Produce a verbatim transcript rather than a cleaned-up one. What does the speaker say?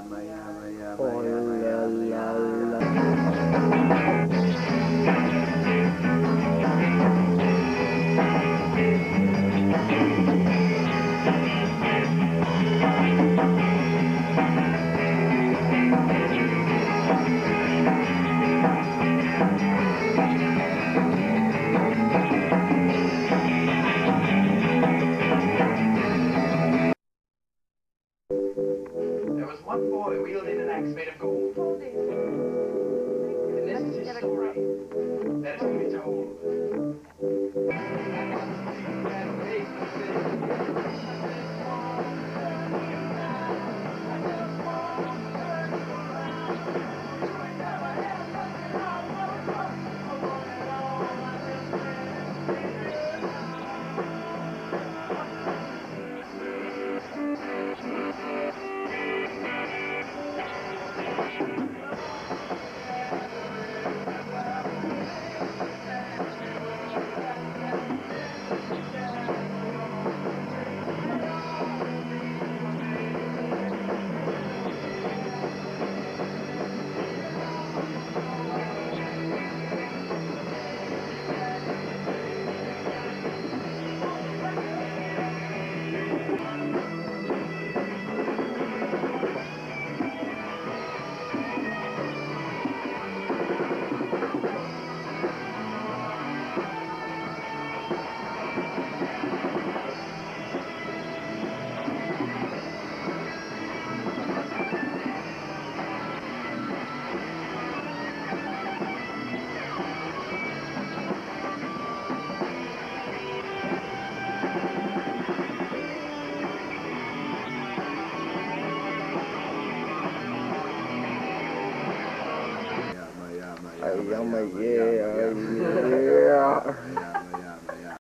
Oh la la la. There was one boy wielding an axe made of gold. And this is his story that is to be told. Yeah, yeah, yeah, yeah.